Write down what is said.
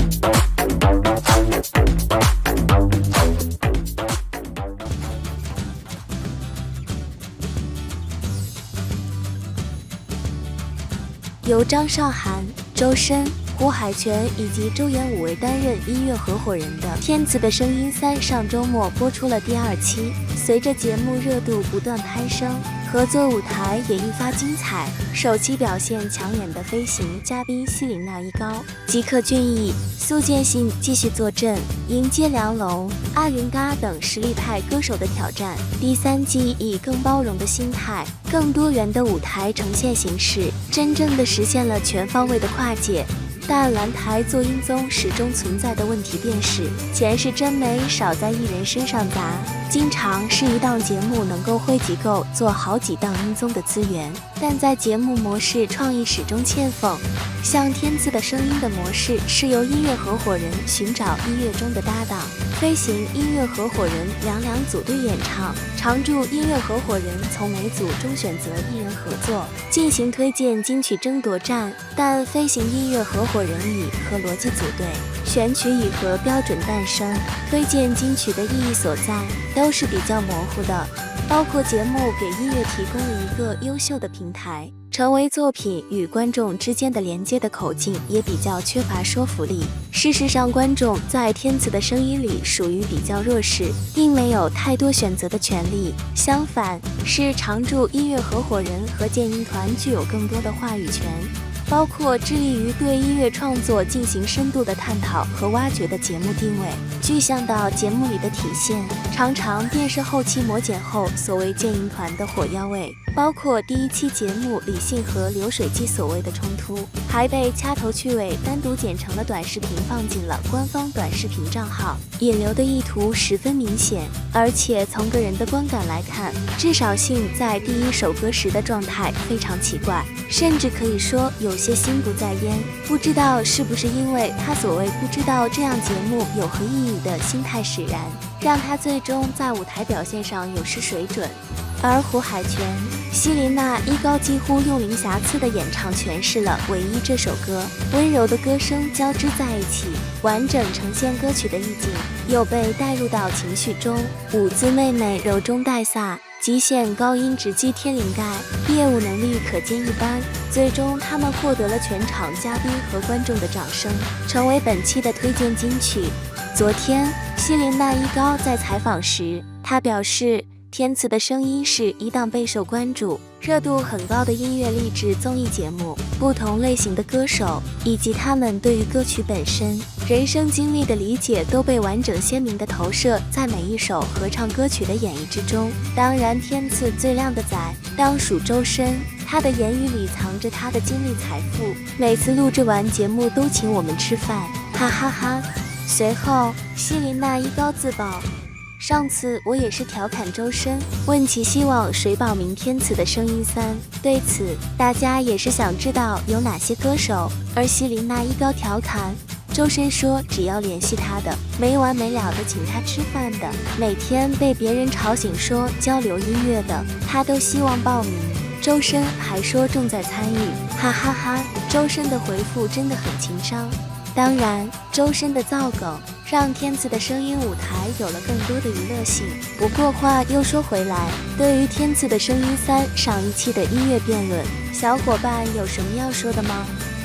由张韶涵、周深、胡海泉以及周延武为担任音乐合伙人的《天赐的声音3》上周末播出了第2期。随着节目热度不断攀升，合作舞台也愈发精彩。首期表现抢眼的飞行嘉宾希林娜依高、吉克隽逸、苏建信继续坐镇，迎接梁龙、阿云嘎等实力派歌手的挑战。第3季以更包容的心态、更多元的舞台呈现形式，真正的实现了全方位的跨界。但蓝台做音综始终存在的问题便是，钱是真没少在艺人身上砸，经常是一档节目能够汇集够做好几档音综的资源，但在节目模式创意始终欠奉。像天赐的声音的模式是由音乐合伙人寻找音乐中的搭档，飞行音乐合伙人两组队演唱，常驻音乐合伙人从每组中选择艺人合作进行推荐金曲争夺战，但飞行音乐合伙人以和逻辑组队，选曲以和标准诞生，推荐金曲的意义所在都是比较模糊的，包括节目给音乐提供了一个优秀的平台，成为作品与观众之间的连接的口径也比较缺乏说服力。事实上，观众在天赐的声音里属于比较弱势，并没有太多选择的权利，相反是常驻音乐合伙人和建音团具有更多的话语权，包括致力于对音乐创作进行深度的探讨和挖掘的节目定位，具象到节目里的体现，常常便是后期磨剪后所谓建音团的火药味，包括第1期节目李信和流水姬所谓的冲突，还被掐头去尾单独剪成了短视频放进了官方短视频账号，引流的意图十分明显。而且从个人的观感来看，至少信在第1首歌时的状态非常奇怪，甚至可以说有些心不在焉，不知道是不是因为他所谓不知道这样节目有何意义的心态使然，让他最终在舞台表现上有失水准。而胡海泉、希林娜依高几乎用零瑕疵的演唱诠释了《唯一》这首歌，温柔的歌声交织在一起，完整呈现歌曲的意境，又被带入到情绪中，舞姿妹妹柔中带飒，极限高音直击天灵盖，业务能力可见一斑。最终他们获得了全场嘉宾和观众的掌声，成为本期的推荐金曲。昨天希林娜依高在采访时，她表示天赐的声音是一档备受关注、热度很高的音乐励志综艺节目，不同类型的歌手以及他们对于歌曲本身、人生经历的理解都被完整鲜明地投射在每一首合唱歌曲的演绎之中。当然，天赐最靓的仔当属周深，他的言语里藏着他的经历财富，每次录制完节目都请我们吃饭，哈哈哈。随后希林娜依高自曝，上次我也是调侃周深，问其希望谁报名天赐的声音3，对此大家也是想知道有哪些歌手，而希林娜依高调侃周深说只要联系他的，没完没了的请他吃饭的，每天被别人吵醒说交流音乐的，他都希望报名。周深还说重在参与，哈哈哈。周深的回复真的很情商。当然，周深的造梗让天赐的声音舞台有了更多的娱乐性。不过话又说回来，对于天赐的声音3上一期的音乐辩论，小伙伴有什么要说的吗？